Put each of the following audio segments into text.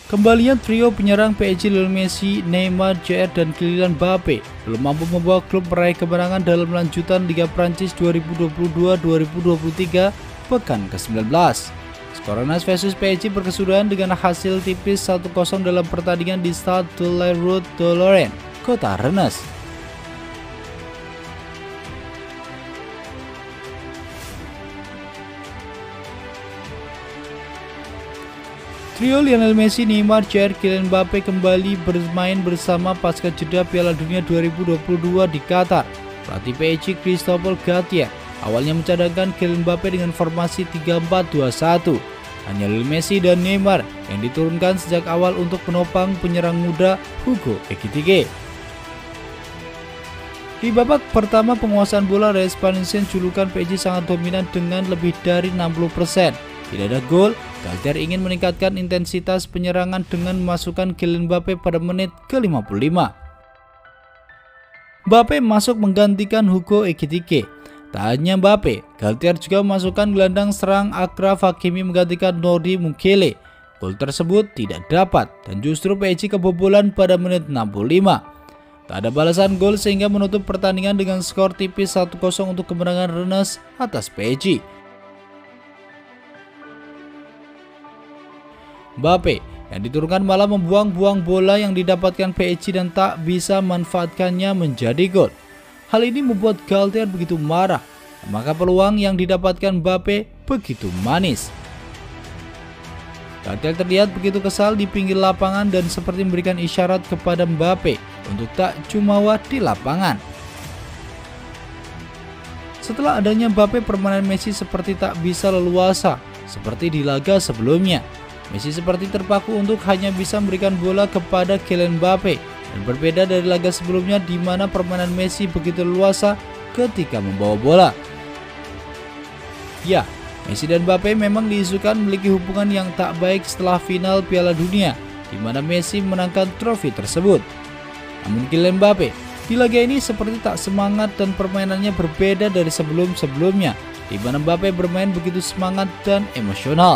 Kembalinya trio penyerang PSG Lionel Messi, Neymar, Jr dan Kylian Mbappe belum mampu membawa klub meraih kemenangan dalam lanjutan Liga Prancis 2022-2023 pekan ke-19. Skor Rennes versus PSG berkesudahan dengan hasil tipis 1-0 dalam pertandingan di Stade de la Route de Lorraine, kota Rennes. Trio Lionel Messi, Neymar, Jr, Kylian Mbappe kembali bermain bersama pasca jeda Piala Dunia 2022 di Qatar. Pelatih PSG Christophe Galtier awalnya mencadangkan Kylian Mbappe dengan formasi 3-4-2-1. Hanya Lionel Messi dan Neymar yang diturunkan sejak awal untuk menopang penyerang muda Hugo Ekitike. Di babak pertama penguasaan bola, Reims Parisien julukan PSG sangat dominan dengan lebih dari 60%. Tidak ada gol, Galtier ingin meningkatkan intensitas penyerangan dengan memasukkan Kylian Mbappe pada menit ke-55. Mbappe masuk menggantikan Hugo Ekitike. Tak hanya Mbappe, Galtier juga memasukkan gelandang serang Achraf Hakimi menggantikan Nordi Mukiele. Gol tersebut tidak dapat dan justru PSG kebobolan pada menit 65. Tak ada balasan gol sehingga menutup pertandingan dengan skor tipis 1-0 untuk kemenangan Rennes atas PSG. Mbappe yang diturunkan malah membuang-buang bola yang didapatkan PSG dan tak bisa memanfaatkannya menjadi gol. Hal ini membuat Galtier begitu marah, maka peluang yang didapatkan Mbappe begitu manis. Galtier terlihat begitu kesal di pinggir lapangan dan seperti memberikan isyarat kepada Mbappe untuk tak jumawa di lapangan. Setelah adanya Mbappe, permainan Messi seperti tak bisa leluasa seperti di laga sebelumnya. Messi seperti terpaku untuk hanya bisa memberikan bola kepada Kylian Mbappe dan berbeda dari laga sebelumnya di mana permainan Messi begitu leluasa ketika membawa bola. Ya, Messi dan Mbappe memang diisukan memiliki hubungan yang tak baik setelah final Piala Dunia di mana Messi menangkan trofi tersebut. Namun Kylian Mbappe di laga ini seperti tak semangat dan permainannya berbeda dari sebelum-sebelumnya di mana Mbappe bermain begitu semangat dan emosional.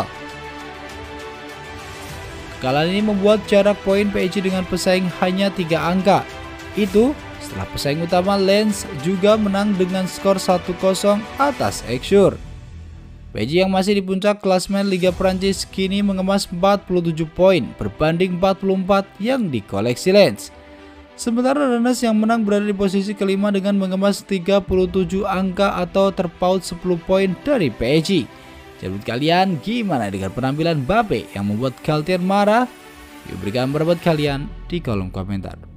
Kekalahan ini membuat jarak poin PSG dengan pesaing hanya 3 angka. Itu setelah pesaing utama Lens juga menang dengan skor 1-0 atas Auxerre. PSG yang masih di puncak klasemen Liga Prancis kini mengemas 47 poin berbanding 44 yang dikoleksi Lens. Sementara Rennes yang menang berada di posisi kelima dengan mengemas 37 angka atau terpaut 10 poin dari PSG. Menurut kalian gimana dengan penampilan Mbappe yang membuat Galtier marah? Yuk berikan pendapat kalian di kolom komentar.